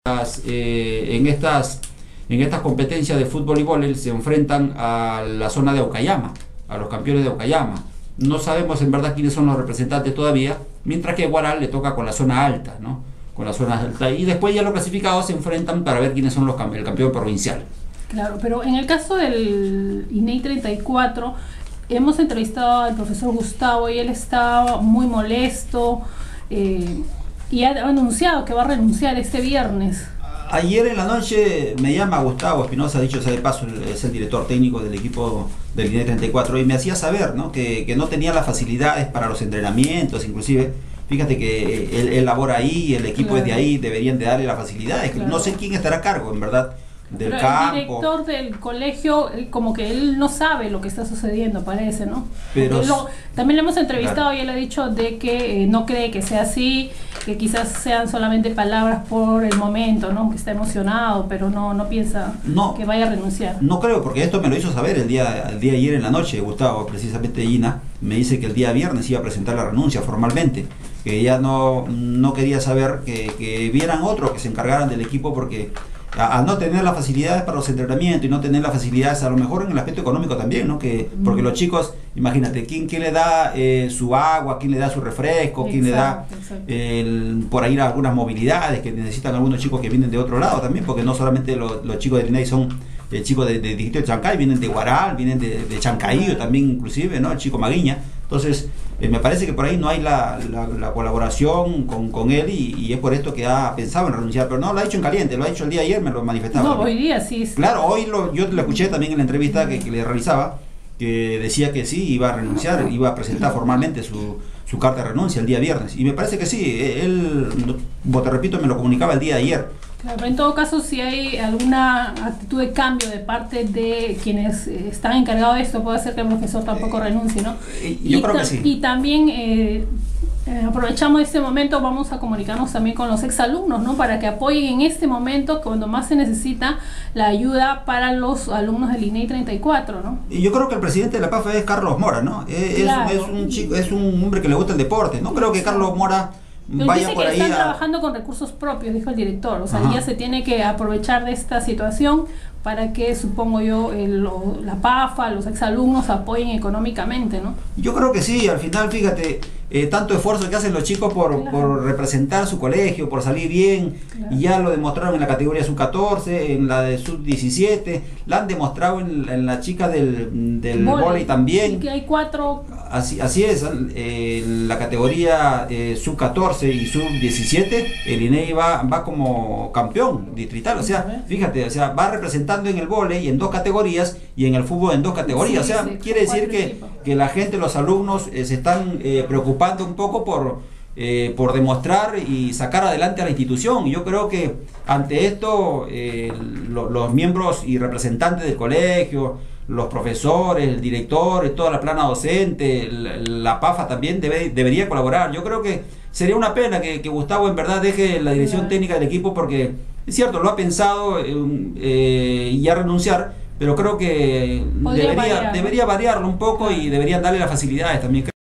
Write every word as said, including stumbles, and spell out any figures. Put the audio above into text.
Eh, en, estas, en estas competencias de fútbol y vóley se enfrentan a la zona de Okayama, a los campeones de Okayama. No sabemos en verdad quiénes son los representantes todavía, mientras que Huaral le toca con la zona alta, ¿no? Con la zona alta. Y después ya los clasificados se enfrentan para ver quiénes son los el campeón provincial. Claro, pero en el caso del I N E I treinta y cuatro, hemos entrevistado al profesor Gustavo y él está muy molesto eh, y ha anunciado que va a renunciar este viernes. Ayer en la noche me llama Gustavo Espinosa, dicho sea de paso, es el director técnico del equipo del I N E I treinta y cuatro, y me hacía saber, ¿no? que, que no tenía las facilidades para los entrenamientos, inclusive, fíjate que él, él labora ahí, el equipo claro. es de ahí, deberían de darle las facilidades, claro. no sé quién estará a cargo, en verdad, del Pero campo. El director del colegio, como que él no sabe lo que está sucediendo, parece, ¿no? Pero lo, también le hemos entrevistado claro. y él ha dicho de que eh, no cree que sea así, que quizás sean solamente palabras por el momento, ¿no? Que está emocionado, pero no, no piensa no, que vaya a renunciar. No creo, porque esto me lo hizo saber el día, el día ayer en la noche, Gustavo, precisamente Gina, me dice que el día viernes iba a presentar la renuncia formalmente, que ya no, no quería saber que, que vieran otros que se encargaran del equipo, porque al no tener las facilidades para los entrenamientos y no tener las facilidades a lo mejor en el aspecto económico también, ¿no? Que, porque los chicos, imagínate, ¿quién, quién le da eh, su agua, quién le da su refresco, quién exacto, le da el, por ahí algunas movilidades que necesitan algunos chicos que vienen de otro lado también, porque no solamente los, los chicos de I N E I son eh, chicos de, de distrito de Chancay, vienen de Huaral, vienen de, de Chancaío también inclusive, ¿no? El chico Maguiña. Entonces, eh, me parece que por ahí no hay la, la, la colaboración con, con él y, y es por esto que ha pensado en renunciar, pero no lo ha dicho en caliente, lo ha dicho el día de ayer, me lo manifestaba. No, hoy día sí. sí. Claro, hoy lo, yo lo escuché también en la entrevista que, que le realizaba, que decía que sí, iba a renunciar, iba a presentar formalmente su, su carta de renuncia el día viernes, y me parece que sí, él, como te repito, me lo comunicaba el día de ayer. Claro, pero en todo caso, si hay alguna actitud de cambio de parte de quienes eh, están encargados de esto, puede ser que el profesor tampoco renuncie, ¿no? Eh, yo y creo que sí. Y también eh, eh, aprovechamos este momento, vamos a comunicarnos también con los exalumnos, ¿no? Para que apoyen en este momento, cuando más se necesita, la ayuda para los alumnos del I N E I treinta y cuatro, ¿no? Y yo creo que el presidente de la P A F es Carlos Mora, ¿no? Es, claro. es, un chico, es un hombre que le gusta el deporte. No creo que Carlos Mora Pero vaya dice por que ahí están a... trabajando con recursos propios, dijo el director, o sea, Ajá. ya se tiene que aprovechar de esta situación para que, supongo yo, el, lo, la P A F A, los exalumnos apoyen económicamente, ¿no? Yo creo que sí, al final, fíjate, eh, tanto esfuerzo que hacen los chicos por, claro. por representar su colegio, por salir bien, claro. y ya lo demostraron en la categoría sub catorce, en la de sub diecisiete, la han demostrado en, en la chica del, del vóley también. Y que hay cuatro... Así, así es, eh, en la categoría eh, sub catorce y sub diecisiete, el I N E I va, va como campeón distrital, o sea, fíjate, o sea, va representando en el vóley en dos categorías y en el fútbol en dos categorías, sí, o sea, sí, quiere decir que, que la gente, los alumnos eh, se están eh, preocupando un poco por, eh, por demostrar y sacar adelante a la institución. Y yo creo que ante esto eh, lo, los miembros y representantes del colegio, los profesores, el director, toda la plana docente, la, la P A F A también debe, debería colaborar. Yo creo que sería una pena que, que Gustavo en verdad deje la dirección técnica del equipo, porque es cierto, lo ha pensado eh, ya renunciar, pero creo que debería, debería variarlo un poco y deberían darle las facilidades también.